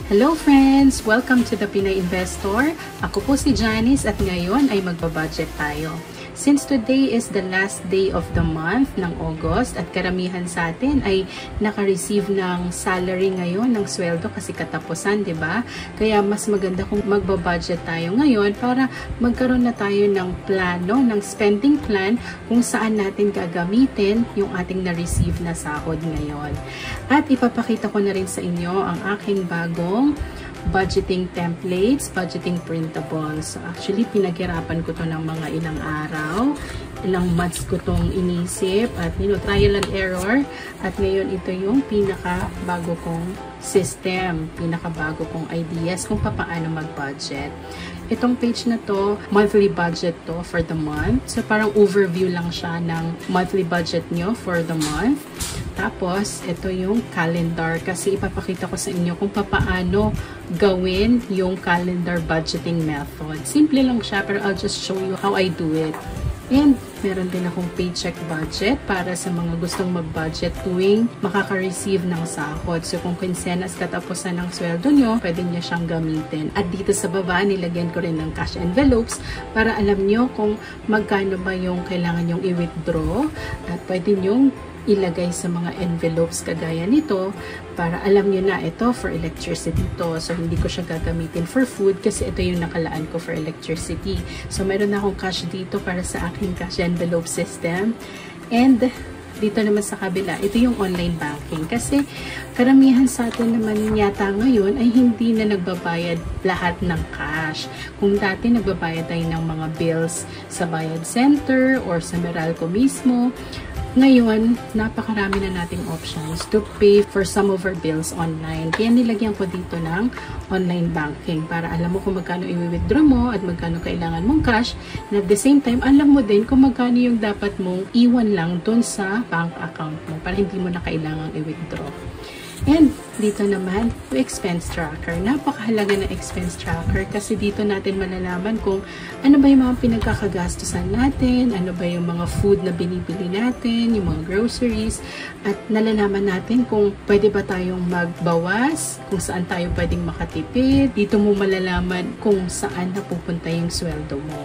Hello friends! Welcome to the Pinay Investor. Ako po si Janice at ngayon ay magbabudget tayo. Since today is the last day of the month ng August at karamihan sa atin ay naka-receive ng salary ngayon, ng sweldo kasi katapusan, di ba? Kaya mas maganda kung magbabudget tayo ngayon para magkaroon na tayo ng plano, ng spending plan kung saan natin gagamitin yung ating na-receive na sahod ngayon. At ipapakita ko na rin sa inyo ang aking bagong budgeting templates, budgeting printables. So actually, pinaghirapan ko to ng mga ilang araw, ilang months ko tong inisip at trial and error. At ngayon, ito yung pinaka-bago kong system, pinaka-bago kong ideas kung paano mag-budget. Itong page na to, monthly budget to for the month. So parang overview lang siya ng monthly budget nyo for the month. Tapos, ito yung calendar kasi ipapakita ko sa inyo kung paano gawin yung calendar budgeting method. Simple lang siya pero I'll just show you how I do it. And meron din akong paycheck budget para sa mga gustong mag-budget tuwing makaka-receive ng sahod. So kung quincenas katapusan ng sweldo nyo, pwede nyo siyang gamitin. At dito sa baba, nilagyan ko rin ng cash envelopes para alam nyo kung magkano ba yung kailangan nyong i-withdraw at pwede nyong ilagay sa mga envelopes kagaya nito para alam nyo na ito for electricity to. So, hindi ko siya gagamitin for food kasi ito yung nakalaan ko for electricity. So, meron na akong cash dito para sa aking cash envelope system. And dito naman sa kabila, ito yung online banking. Kasi karamihan sa atin naman yata ngayon ay hindi na nagbabayad lahat ng cash. Kung dati nagbabayad tayo ng mga bills sa Bayad Center or sa Meralco mismo, ngayon, napakarami na nating options to pay for some of our bills online. Kaya nilagyan ko dito ng online banking para alam mo kung magkano i-withdraw mo at magkano kailangan mong cash. And at the same time, alam mo din kung magkano yung dapat mong iwan lang dun sa bank account mo para hindi mo na kailangang i-withdraw. And dito naman, expense tracker. Napakahalaga ng expense tracker kasi dito natin malalaman kung ano ba yung mga pinagkakagastusan natin, ano ba yung mga food na binibili natin, yung mga groceries, at nalalaman natin kung pwede ba tayong magbawas, kung saan tayo pwedeng makatipid. Dito mo malalaman kung saan napupunta yung sweldo mo.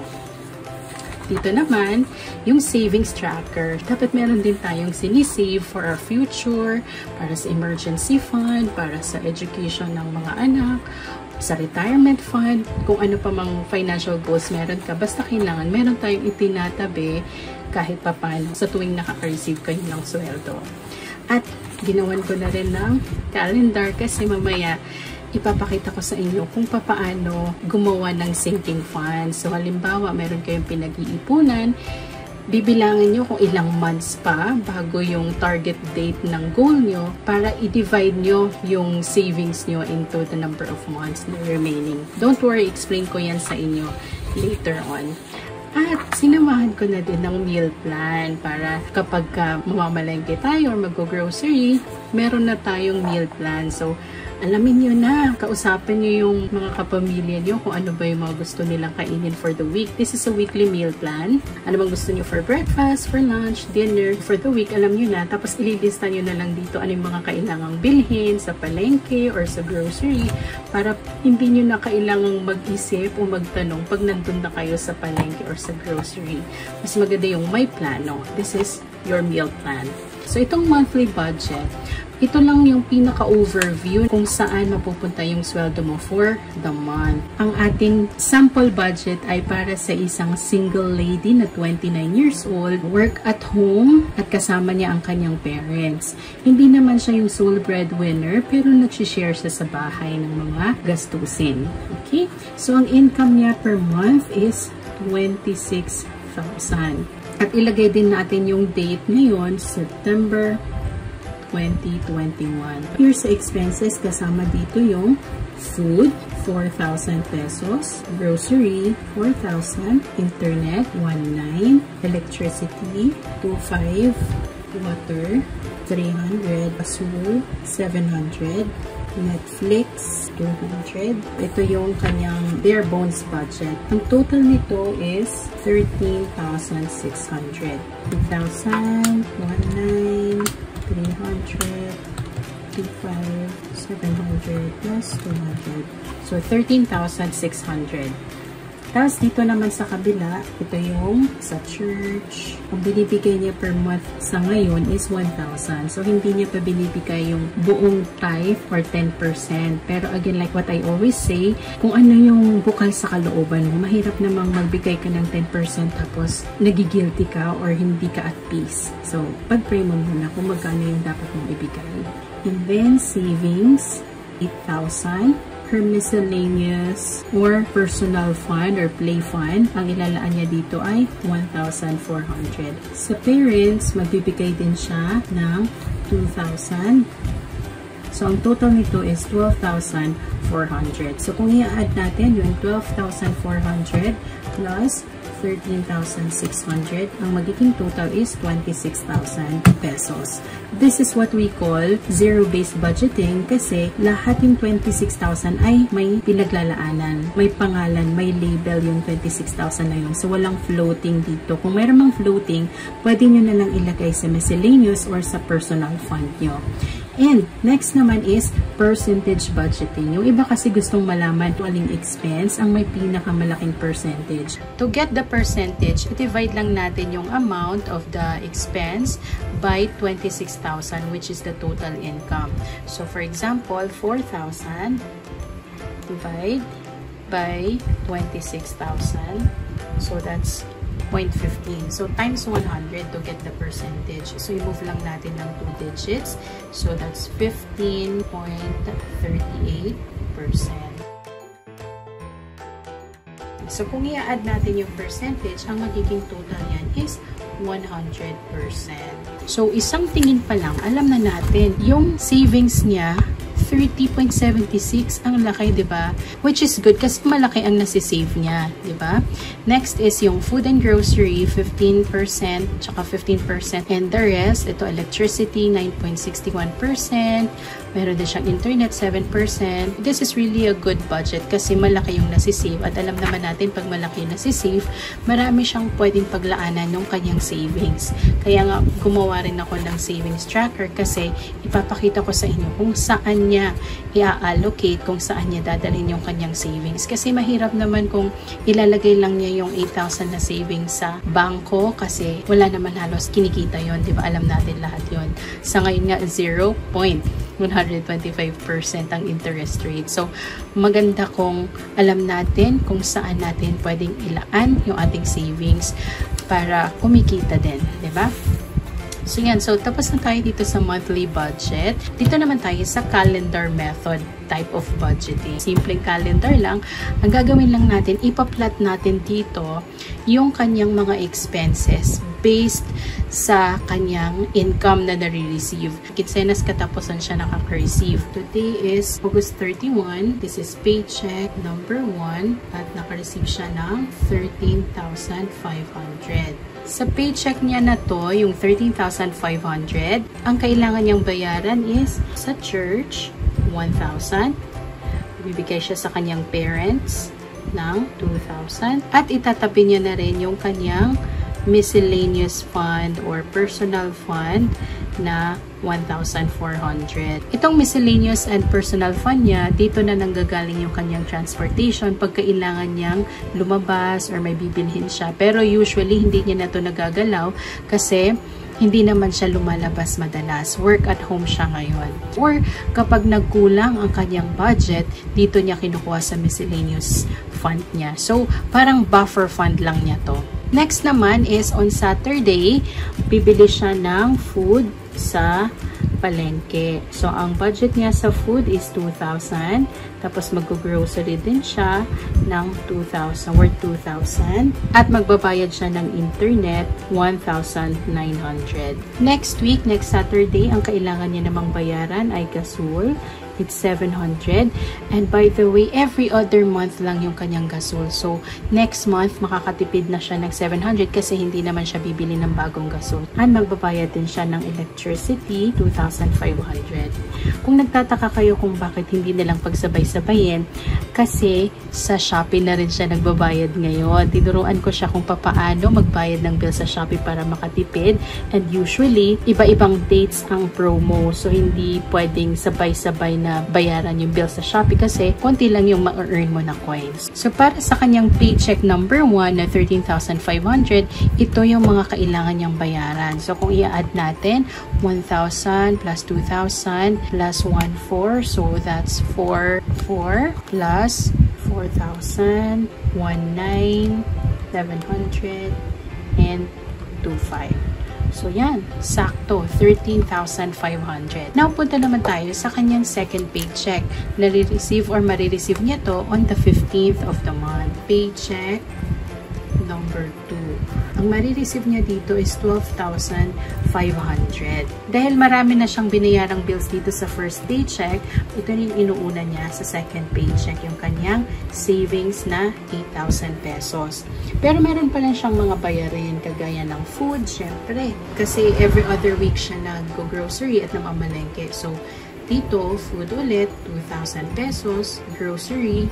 Dito naman, yung savings tracker. Dapat meron din tayong sinisave for our future, para sa emergency fund, para sa education ng mga anak, sa retirement fund, kung ano pa mang financial goals meron ka. Basta kailangan meron tayong itinatabi kahit papano sa tuwing nakaka-receive kayo ng sweldo. At ginawan ko na rin ng calendar kasi mamaya ipapakita ko sa inyo kung paano gumawa ng sinking fund. So, halimbawa, meron kayong pinag-iipunan, bibilangin nyo kung ilang months pa bago yung target date ng goal nyo para i-divide nyo yung savings nyo into the number of months na remaining. Don't worry, explain ko yan sa inyo later on. At sinamahan ko na din ng meal plan para kapag mamamalengke tayo or mag-grocery, meron na tayong meal plan. So, alamin nyo na, kausapin nyo yung mga kapamilya nyo kung ano ba yung mga gusto nilang kainin for the week. This is a weekly meal plan. Ano bang gusto nyo for breakfast, for lunch, dinner, for the week, alam nyo na. Tapos ililista nyo na lang dito ano yung mga kailangang bilhin sa palengke or sa grocery para hindi nyo na kailangang mag-isip o magtanong pag nandun na kayo sa palengke or sa grocery. Mas maganda yung may plano. This is your meal plan. So, itong monthly budget, ito lang yung pinaka-overview kung saan mapupunta yung sweldo mo for the month. Ang ating sample budget ay para sa isang single lady na 29 years old, work at home at kasama niya ang kanyang parents. Hindi naman siya yung sole breadwinner pero nag-share siya sa bahay ng mga gastusin. Okay? So, ang income niya per month is 26,000. At ilagay din natin yung date ngayon, September 2021. Here's the expenses. Kasama dito yung food, 4,000 pesos. Grocery, 4,000. Internet, 1,900. Electricity, 2,500. Water, 300. Sewer, 700. Netflix, 200. Ito yung kanyang bare bones budget. Ang total nito is 13,600. 2,000, 1,900, 300, 2,500. 700 plus 200. So, 13,600. Tapos, dito naman sa kabila, ito yung sa church. Ang binibigay niya per month sa ngayon is 1,000. So, hindi niya pa binibigay yung buong tithe or 10%. Pero again, like what I always say, kung ano yung bukal sa kalooban mo, mahirap namang magbigay ka ng 10% tapos nagigilty ka or hindi ka at peace. So, pag-pray mo muna kung magkano yung dapat mong ibigay. And then, savings, 8,000. Her miscellaneous or personal fund or play fund, ang ilalaan niya dito ay 1,400. Sa parents, magbibigay din siya ng 2,000. So, ang total nito is 12,400. So, kung i-add natin yung 12,400 plus 13,600, ang magiging total is 26,000 pesos. This is what we call zero-based budgeting kasi lahat yung 26,000 ay may pinaglalaanan, may pangalan, may label yung 26,000 na yun. So, walang floating dito. Kung mayroon mang floating, pwede nyo na lang ilagay sa miscellaneous or sa personal fund nyo. And next naman is percentage budgeting. Yung iba kasi gustong malaman kung aling expense ang may pinakamalaking percentage. To get the percentage, i-divide lang natin yung amount of the expense by 26,000, which is the total income. So for example, 4,000 divide by 26,000. So that's 0.15. So, times 100 to get the percentage. So, i-move lang natin ng 2 digits. So, that's 15.38%. So, kung i-add natin yung percentage, ang magiging total yan is 100%. So, isang tingin pa lang, alam na natin, yung savings niya, 30.76, ang laki, diba? Which is good kasi malaki ang nasisave niya, diba? Next is yung food and grocery, 15%, tsaka 15%. And the rest, ito electricity, 9.61%. Meron din siyang internet, 7%. This is really a good budget kasi malaki yung nasisave. At alam naman natin, pag malaki yung nasisave, marami siyang pwedeng paglaanan ng kanyang savings. Kaya nga, gumawa rin ako ng savings tracker kasi ipapakita ko sa inyo kung saan niya i-allocate, kung saan niya dadalhin yung kanyang savings. Kasi mahirap naman kung ilalagay lang niya yung 8,000 na savings sa bangko kasi wala naman halos kinikita yon, di ba? Alam natin lahat yon. Sa ngayon nga, 0.125% ang interest rate. So, maganda kung alam natin kung saan natin pwedeng ilaan yung ating savings para kumikita din, di ba? So, yan. So, tapos na tayo dito sa monthly budget. Dito naman tayo sa calendar method type of budgeting. Simpleng calendar lang. Ang gagawin lang natin, ipa-plot natin dito yung kanyang mga expenses based sa kanyang income na nare-receive. Kitsenas katapusan siya nakaka-receive. Today is August 31. This is paycheck number 1 at naka-receive siya ng 13,500. Sa paycheck niya na to, yung 13,500, ang kailangan niyang bayaran is sa church, 1,000. Bibigay siya sa kanyang parents ng 2,000. At itatabi niya na rin yung kanyang miscellaneous fund or personal fund na 1,400. Itong miscellaneous and personal fund niya, dito na nanggagaling yung kanyang transportation pag kailangan niyang lumabas or may bibilhin siya. Pero usually, hindi niya na ito nagagalaw kasi hindi naman siya lumalabas madalas. Work at home siya ngayon. Or kapag nagkulang ang kanyang budget, dito niya kinukuha sa miscellaneous fund niya. So, parang buffer fund lang niya to. Next naman is on Saturday, bibili siya ng food sa palengke. So, ang budget niya sa food is 2,000. Tapos, mag-grocery din siya ng 2,000, worth 2,000. At magbabayad siya ng internet, 1,900. Next week, next Saturday, ang kailangan niya namang bayaran ay gasol. It's 700. And by the way, every other month lang yung kanyang gasol. So, next month, makakatipid na siya ng 700 kasi hindi naman siya bibili ng bagong gasol. And magbabayad din siya ng electricity, 2,500. Kung nagtataka kayo kung bakit hindi nilang pagsabay-sabayin, kasi sa Shopee na rin siya nagbabayad ngayon. Tinuruan ko siya kung paano magbayad ng bill sa Shopee para makatipid. And usually, iba-ibang dates ang promo. So, hindi pwedeng sabay-sabay na na bayaran yung bills sa Shopee kasi konti lang yung ma-earn mo na coins. So, para sa kanyang paycheck number 1 na 13,500, ito yung mga kailangan niyang bayaran. So, kung i-add natin, 1,000 plus 2,000 plus 1,400. So, that's 4,400 plus 4,000, 19,700, and 2,500. So, yan. Sakto. 13,500. Now, punta naman tayo sa kanyang second paycheck. Nare-receive or marireceive niya to on the 15th of the month. Paycheck number 2. Ang marireceive niya dito is 12,500. Dahil marami na siyang binayarang bills dito sa first paycheck, ito rin inuuna niya sa second paycheck, yung kanyang savings na 8,000 pesos. Pero meron pa lang siyang mga bayarin, kagaya ng food, syempre. Kasi every other week siya nag-grocery at namamalengke. So, dito, food ulit, 2,000 pesos. Grocery,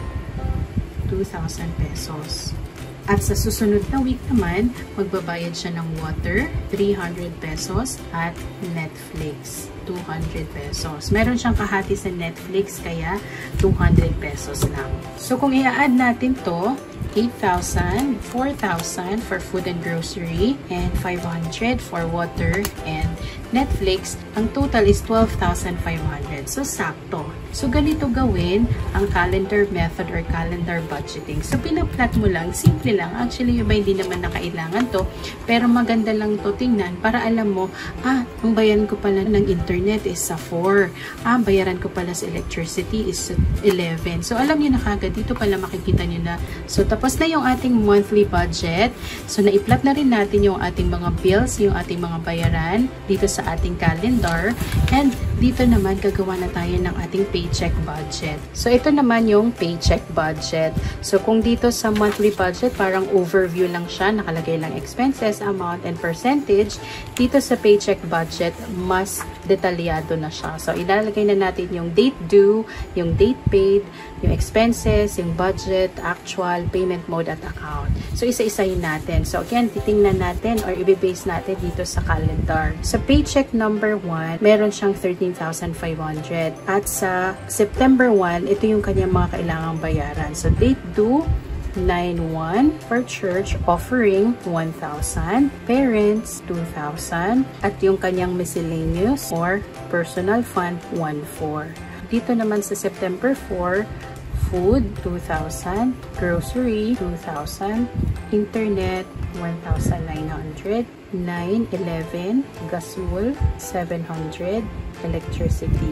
2,000 pesos. At sa susunod na week naman, magbabayad siya ng water, 300 pesos, at Netflix, 200 pesos. Meron siyang kahati sa Netflix, kaya 200 pesos lang. So, kung i-add natin to, 8,000, 4,000 for food and grocery, and 500 for water and Netflix, ang total is 12,500. So, sakto. So, ganito gawin ang calendar method or calendar budgeting. So, pinaplat mo lang. Simple lang. Actually, yung hindi naman nakailangan to. Pero maganda lang to tingnan para alam mo, ang bayaran ko pala ng internet is sa 4. Bayaran ko pala sa electricity is 11. So, alam niyo na kagad. Dito pala makikita niyo na. So, tapos na yung ating monthly budget. So, naiplat na rin natin yung ating mga bills, yung ating mga bayaran dito sa ating calendar. And dito naman, gagawa na tayo ng ating paycheck budget. So, ito naman yung paycheck budget. So, kung dito sa monthly budget, parang overview lang siya, nakalagay lang expenses, amount, and percentage. Dito sa paycheck budget, mas detalyado na siya. So, ilalagay na natin yung date due, yung date paid, yung expenses, yung budget, actual, payment mode, at account. So, isa-isayin natin. So, again, titingnan natin or i-base natin dito sa calendar. Sa paycheck number 1, meron siyang 13,500. At sa September 1, ito yung kanyang mga kailangang bayaran. So, date due, 9/1 for church offering 1,000, parents 2,000, at yung kanyang miscellaneous or personal fund 1,400. Dito naman sa September 4, food 2,000, grocery 2,000, internet 1,900, 9/11, gasol 700, electricity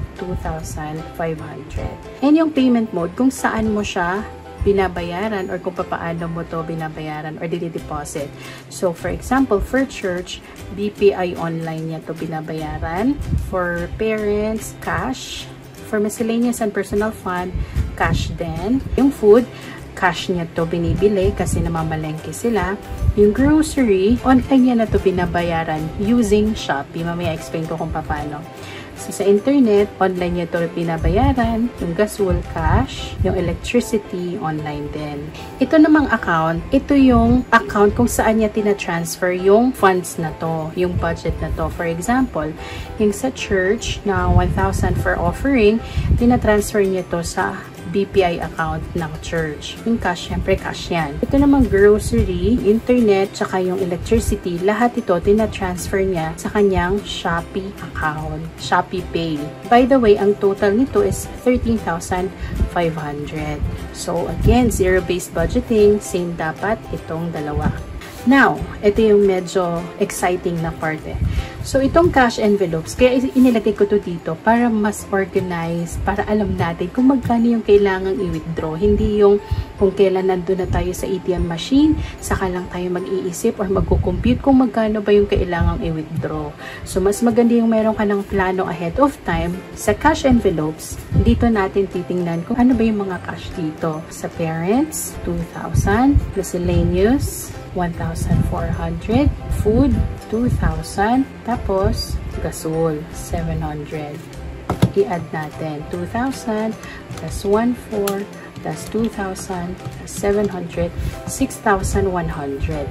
2,500. And yung payment mode, kung saan mo siya binabayaran or kung paano mo to binabayaran or dinideposit. So, for example, for church, BPI online niya to binabayaran. For parents, cash. For miscellaneous and personal fund, cash din. Yung food, cash niya to binibili kasi namamalengke sila. Yung grocery, online niya na to binabayaran using Shopee. Mamaya explain ko kung paano. So, sa internet, online niya ito pinabayaran, yung gasol, cash, yung electricity, online din. Ito namang account, ito yung account kung saan niya tina-transfer yung funds na to, yung budget na to. For example, yung sa church na 1,000 for offering, tina-transfer niya to sa BPI account ng church. Yung cash, syempre cash yan. Ito namang grocery, internet, tsaka yung electricity, lahat ito tina-transfer niya sa kanyang Shopee account, Shopee Pay. By the way, ang total nito is 13,500. So, again, zero-based budgeting, same dapat itong dalawa. Now, ito yung medyo exciting na part eh. So, itong cash envelopes, kaya inilagay ko to dito para mas organized, para alam natin kung magkano yung kailangang i-withdraw. Hindi yung kung kailan nandun na tayo sa ATM machine, saka lang tayo mag-iisip or magkukompute kung magkano ba yung kailangang i-withdraw. So, mas maganda yung meron ka ng plano ahead of time. Sa cash envelopes, dito natin titingnan kung ano ba yung mga cash dito. Sa parents, 2,000, miscellaneous, 1,400, food, 2,000, tapos gasol, 700. I-add natin, 2,000 plus 1,400 plus 2,000 plus 700, 6,100.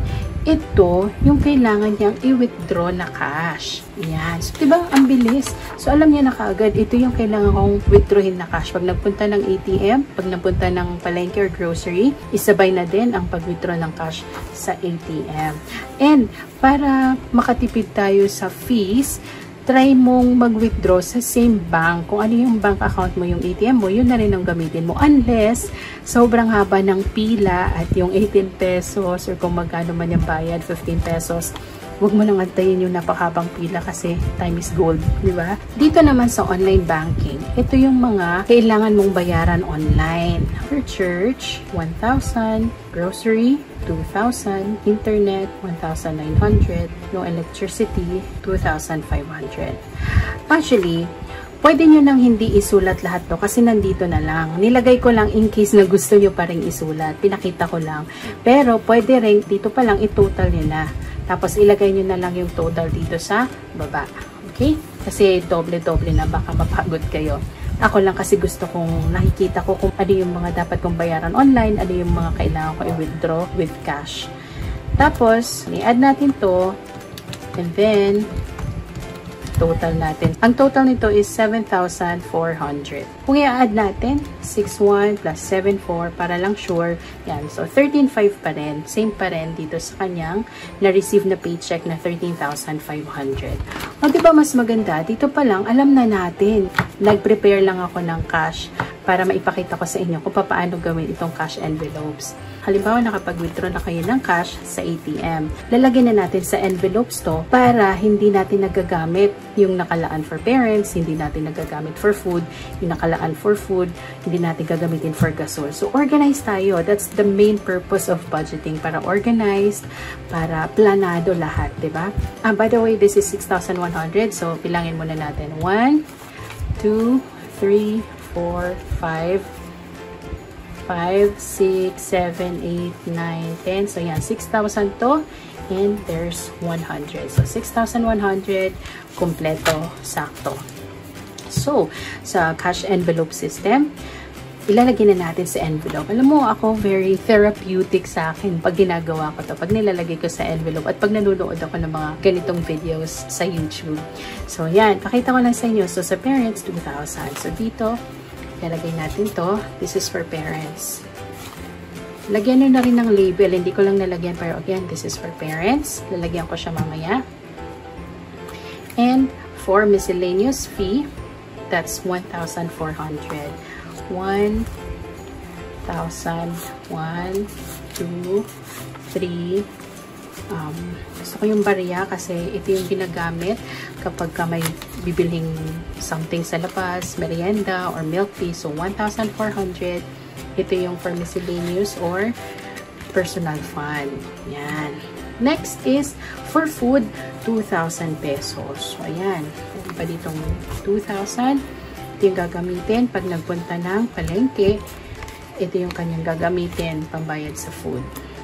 ito yung kailangan niyang i-withdraw na cash. Yan. So, diba? Ang bilis. So, alam niya na kaagad, ito yung kailangan kong withdrawin na cash. Pag nagpunta ng ATM, pag nagpunta ng palengke or grocery, isabay na din ang pag-withdraw ng cash sa ATM. And, para makatipid tayo sa fees, try mong mag-withdraw sa same bank. Kung ano yung bank account mo, yung ATM mo, yun na rin ang gamitin mo. Unless, sobrang haba ng pila at yung 18 pesos or kung magkano man yung bayad, 15 pesos, huwag mo nang antayin yung napakabang pila kasi time is gold, di ba? Dito naman sa online banking, ito yung mga kailangan mong bayaran online. For church, 1,000, grocery, 2,000, internet, 1,900, no electricity, 2,500. Actually, pwede nyo nang hindi isulat lahat to kasi nandito na lang. Nilagay ko lang in case na gusto nyo pa rin isulat. Pinakita ko lang. Pero pwede rin, dito pa lang i-total nyo na. Tapos ilagay nyo na lang yung total dito sa baba. Okay? Kasi doble-doble na baka mapagod kayo. Ako lang kasi gusto kong nakikita ko kung ano yung mga dapat kong bayaran online, ano yung mga kailangan ko i-withdraw with cash. Tapos, i-add natin to, and then, total natin. Ang total nito is 7,400. Kung i-add natin, 6,1 plus 7,4 para lang sure. Yan. So, 13,500 pa rin. Same pa rin dito sa kanyang na-receive na paycheck na 13,500. O, diba mas maganda? Dito pa lang, alam na natin. Nag-prepare lang ako ng cash para maipakita ko sa inyo kung paano gawin itong cash envelopes. Halimbawa, nakapag-withdraw na kayo ng cash sa ATM. Lalagyan na natin sa envelopes to para hindi natin nagagamit yung nakalaan for parents, hindi natin nagagamit for food, yung nakalaan for food, hindi natin gagamitin for gasol. So, organize tayo. That's the main purpose of budgeting. Para organized, para planado lahat, diba? By the way, this is 6,100. So, bilangin muna natin. 1, 2, 3, 4, 5, 5, 6, 7, 8, 9, 10. So, yan. 6,000 to. And there's 100. So, 6,100. Kompleto. Sakto. So, sa cash envelope system, ilalagay na natin sa envelope. Alam mo, ako very therapeutic sa akin pag ginagawa ko to. Pag nilalagay ko sa envelope at pag nanonood ako ng mga ganitong videos sa YouTube. So, yan. Pakita ko lang sa inyo. So, sa parents, 2,000. So, dito, ilalagay natin to. This is for parents. Lagyan nyo na rin ng label. Hindi ko lang nalagyan. Pero again, this is for parents. Lalagyan ko siya mamaya. And for miscellaneous fee, that's 1,400. 1,000, 1, 2, 3. Gusto ko yung barya kasi ito yung ginagamit kapag ka may bibiling something sa labas, merienda or milk tea. So, 1,400. Ito yung for miscellaneous or personal fund. Yan. Next is for food, 2,000 pesos. So, ayan. Meron pa ditong 2,000. Ito yung gagamitin pag nagpunta ng palengke. Ito yung kanyang gagamitin pambayad sa food.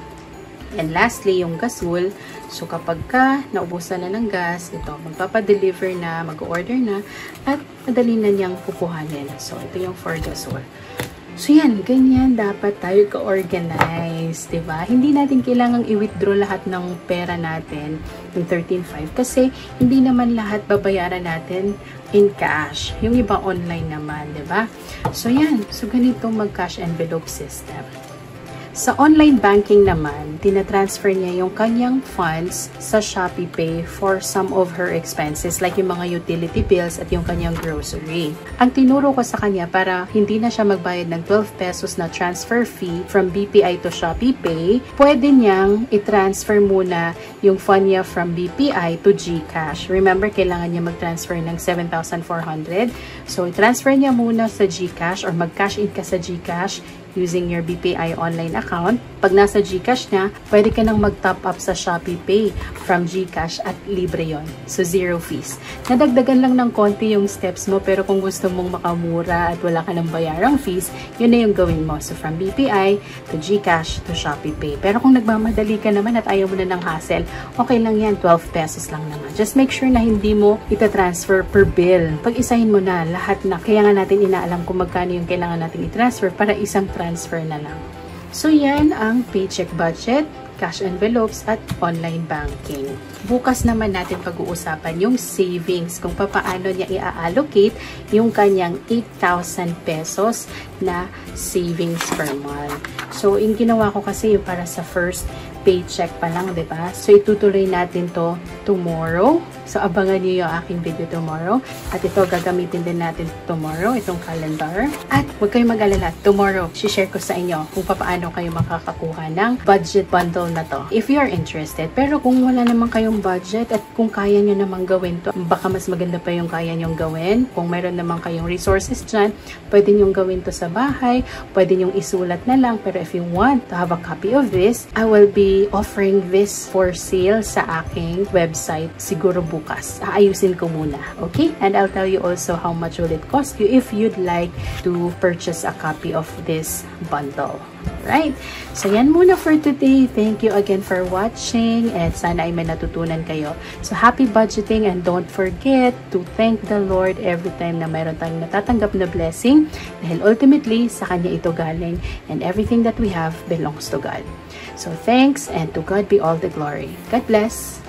And lastly, yung gasol. So, kapag ka naubusan na ng gas, ito, magpapadeliver na, mag-order na, at madali na niyang kukuhanin. So, ito yung for gasol. So, yan. Ganyan dapat tayo ka-organize, diba? Hindi natin kailangang i-withdraw lahat ng pera natin, yung 13,500, kasi hindi naman lahat babayaran natin in cash. Yung iba online naman, diba? So, yan. So, ganito mag-cash envelope system. Sa online banking naman, tinatransfer niya yung kanyang funds sa Shopee Pay for some of her expenses like yung mga utility bills at yung kanyang grocery. Ang tinuro ko sa kanya para hindi na siya magbayad ng 12 pesos na transfer fee from BPI to Shopee Pay, pwede niyang i-transfer muna yung fund niya from BPI to GCash. Remember, kailangan niya mag-transfer ng 7,400. So, i-transfer niya muna sa GCash or mag-cash in ka sa GCash using your BPI online account. Pag nasa GCash na, pwede ka nang mag-top up sa Shopee Pay from GCash at libre yon. So, zero fees. Nadagdagan lang ng konti yung steps mo, pero kung gusto mong makamura at wala ka ng bayarang fees, yun na yung gawin mo. So, from BPI to GCash to Shopee Pay. Pero kung nagmamadali ka naman at ayaw mo na ng hassle, okay lang yan. 12 pesos lang naman. Just make sure na hindi mo ita-transfer per bill. Pag-isahin mo na lahat na. Kaya nga natin inaalam kung magkano yung kailangan natin i-transfer para isang transfer na lang. So, yan ang paycheck budget cash envelopes, at online banking. Bukas naman natin pag-uusapan yung savings, kung paano niya i-allocate yung kanyang 8,000 pesos na savings per month. So, yung ginawa ko kasi yung para sa first paycheck pa lang, diba? So, itutuloy natin to tomorrow. So, abangan niyo yung aking video tomorrow. At ito, gagamitin din natin tomorrow, itong calendar. At huwag kayong mag-alala, tomorrow, share ko sa inyo kung paano kayo makakakuha ng budget bundle na to. If you're interested. Pero kung wala naman kayong budget at kung kaya nyo naman gawin to, baka mas maganda pa yung kaya nyong gawin. Kung mayroon naman kayong resources dyan, pwede nyong gawin to sa bahay, pwede nyong isulat na lang. Pero if you want to have a copy of this, I will be offering this for sale sa aking website siguro bukas. Aayusin ko muna. Okay? And I'll tell you also how much will it cost you if you'd like to purchase a copy of this bundle. Right? So, yan muna for today. Thank you again for watching and sana ay may natutunan kayo. So, happy budgeting and don't forget to thank the Lord every time na mayroon tayong natatanggap na blessing dahil ultimately, sa Kanya ito galing and everything that we have belongs to God. So, thanks and to God be all the glory. God bless!